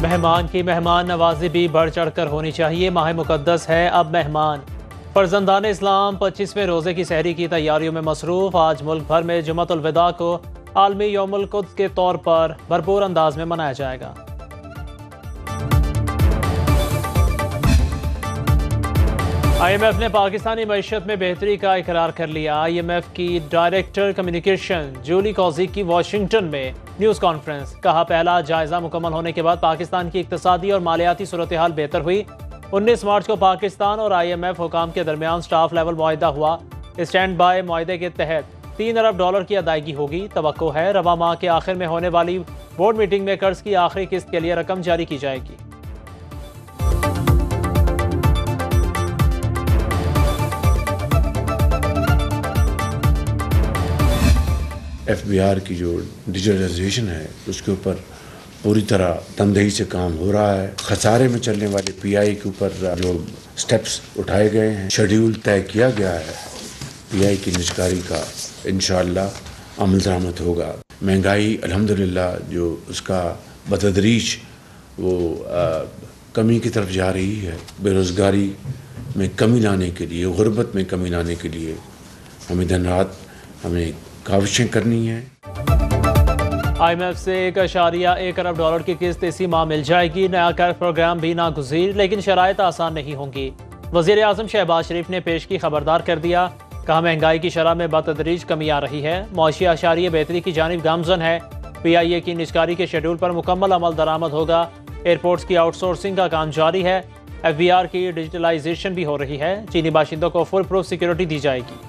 مہمان کی مہمان نوازی بھی بڑھ چڑھ کر ہونی چاہیے، ماہ مقدس ہے اب مہمان۔ فرزندان اسلام 25ویں روزے کی سحری کی تیاریوں میں مصروف۔ آج ملک بھر میں جمعۃ الوداع کو عالمی یوم القدس کے طور پر بھرپور انداز میں منایا جائے گا۔ آئی ایم ایف نے پاکستانی معیشت میں بہتری کا اقرار کر لیا۔ آئی ایم ایف کی ڈائریکٹر کمیونیکیشن جولی کوزیک کی واشنگٹن میں نیوز کانفرنس، کہا پہلا جائزہ مکمل ہونے کے بعد پاکستان کی اقتصادی اور مالیاتی صورتحال بہتر ہوئی۔ 19 مارچ کو پاکستان اور آئی ایم ایف حکام کے درمیان سٹاف لیول معاہدہ ہوا۔ اسٹینڈ بائی معاہدے کے تحت $3 ارب کی ادائیگی ہوگی۔ توقع ہے رواں ماہ کے آخر میں ہونے والی بورڈ میٹنگ میں قرض کی آخری قسط کے لیے رقم جاری کی جائے گی۔ ایف بی آر کی جو ڈیجیٹلائزیشن ہے اس کے اوپر پوری طرح تندہی سے کام ہو رہا ہے۔ خسارے میں چلنے والے پی آئی کے اوپر جو سٹیپس اٹھائے گئے ہیں، شیڈیول طے کیا گیا ہے، پی آئی کی نجکاری کا انشاءاللہ عمل درآمد ہوگا۔ مہنگائی الحمدللہ جو اس کا بتدریج وہ کمی کی طرف جا رہی ہے۔ بے روزگاری میں کمی لانے کے لیے، غربت میں کمی لانے کے لیے ہمیں دن رات کاوشیں کرنی ہیں۔ آئی ایم ایف سے $1.1 ارب کی قسط اسی ماہ مل جائے گی۔ نیا قرض پروگرام بھی ناگزیر، لیکن شرائط آسان نہیں ہوں گی۔ وزیر اعظم شہباز شریف نے پیش کی خبردار کر دیا، کہا مہنگائی کی شرح میں بتدریج کمی آ رہی ہے، معاشی اشاریہ بہتری کی جانب گامزن ہے۔ پی آئی اے کی نجکاری کے شیڈول پر مکمل عمل درآمد ہوگا۔ ایئرپورٹس کی آؤٹ سورسنگ کا کام جاری ہے۔ ایف بی آر کی ڈیجیٹلائزیشن بھی ہو رہی ہے۔ چینی باشندوں کو فل پروف سیکیورٹی دی جائے گی۔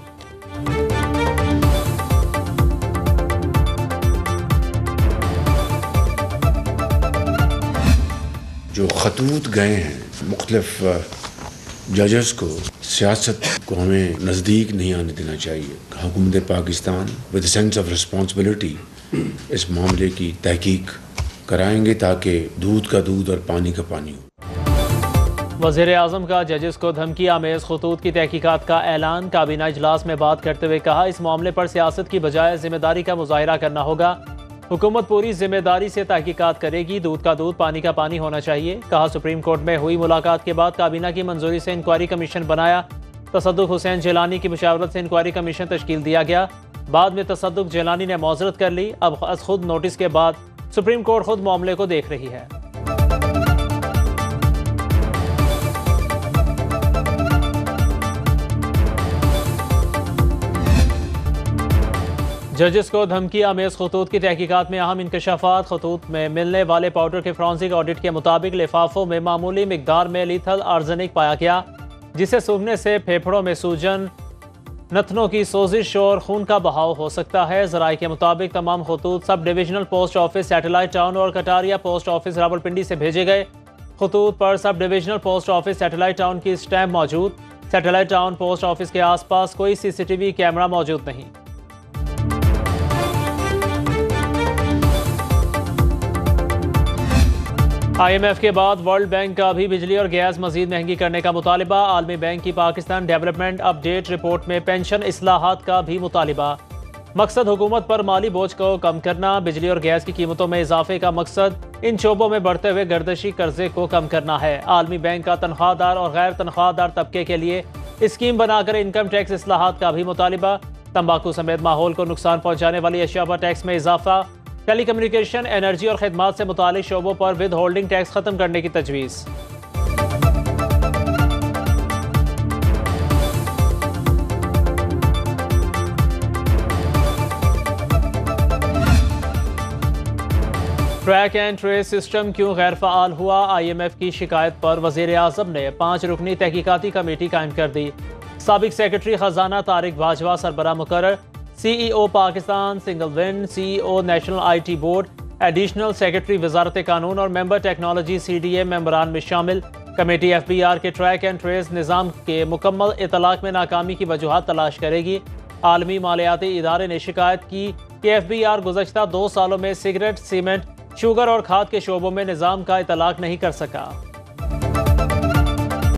جو خطوط گئے ہیں مختلف ججز کو، سیاست کو ہمیں نزدیک نہیں آنے دینا چاہیے۔ حکومت Pakistan with sense of responsibility اس معاملے کی تحقیق کرائیں گے تاکہ دودھ کا دودھ اور پانی کا پانی ہو۔ وزیر اعظم کا ججز کو دھمکی آمیز خطوط کی تحقیقات کا اعلان۔ کابینہ اجلاس میں بات کرتے ہوئے کہا اس معاملے پر سیاست کی بجائے ذمہ داری کا مظاہرہ کرنا ہوگا۔ حکومت پوری ذمہ داری سے تحقیقات کرے گی، دودھ کا دودھ پانی کا پانی ہونا چاہیے۔ کہا سپریم کورٹ میں ہوئی ملاقات کے بعد کابینہ کی منظوری سے انکوائری کمیشن بنایا۔ تصدق حسین جیلانی کی مشاورت سے انکوائری کمیشن تشکیل دیا گیا۔ بعد میں تصدق جیلانی نے معذرت کر لی۔ اب از خود نوٹس کے بعد سپریم کورٹ خود معاملے کو دیکھ رہی ہے۔ ججز کو دھمکی آمیز خطوط کی تحقیقات میں اہم انکشافات۔ خطوط میں ملنے والے پاؤڈر کے فرانسک آڈٹ کے مطابق لفافوں میں معمولی مقدار میں لیتھل آرزینک پایا گیا، جسے سونگھنے سے پھیپھڑوں میں سوجن، نتنوں کی سوزش اور خون کا بہاؤ ہو سکتا ہے۔ ذرائع کے مطابق تمام خطوط sub divisional post office satellite town اور کٹاریا پوسٹ آفس راولپنڈی سے بھیجے گئے۔ خطوط پر sub divisional post office satellite town کی اسٹیمپ موجود۔ سیٹلائٹ ٹاؤن پوسٹ آفس کے آس پاس کوئی سی سی ٹی وی کیمرہ موجود نہیں۔ آئی ایم ایف کے بعد ورلڈ بینک کا بھی بجلی اور گیس مزید مہنگی کرنے کا مطالبہ۔ عالمی بینک کی Pakistan development update report میں پینشن اصلاحات کا بھی مطالبہ۔ مقصد حکومت پر مالی بوجھ کو کم کرنا۔ بجلی اور گیس کی قیمتوں میں اضافے کا مقصد ان شعبوں میں بڑھتے ہوئے گردشی قرضے کو کم کرنا ہے۔ عالمی بینک کا تنخواہ دار اور غیر تنخواہ دار طبقے کے لیے اسکیم بنا کر انکم ٹیکس اصلاحات کا بھی مطالبہ۔ تمباکو سمیت ماحول کو نقصان پہنچانے والی اشیاء پر ٹیکس میں اضافہ۔ ٹیلی کمیونیکیشن، انرجی اور خدمات سے متعلق شعبوں پر ود ہولڈنگ ٹیکس ختم کرنے کی تجویز۔ ٹریک اینڈ ٹریس سسٹم کیوں غیر فعال ہوا؟ آئی ایم ایف کی شکایت پر وزیر اعظم نے 5 رکنی تحقیقاتی کمیٹی قائم کر دی۔ سابق سیکرٹری خزانہ طارق باجوہ سربراہ مقرر۔ C E O Pakistan single window, C E O national I T board, additional secretary وزارت قانون اور ممبر ٹیکنالوجی سی ڈی اے ممبران میں شامل۔ کمیٹی ایف بی آر کے ٹریک اینڈ ٹریس نظام کے مکمل اطلاق میں ناکامی کی وجوہات تلاش کرے گی۔ عالمی مالیاتی ادارے نے شکایت کی کہ ایف بی آر گزشتہ 2 سالوں میں سگریٹ، سیمنٹ، شوگر اور کھاد کے شعبوں میں نظام کا اطلاق نہیں کر سکا۔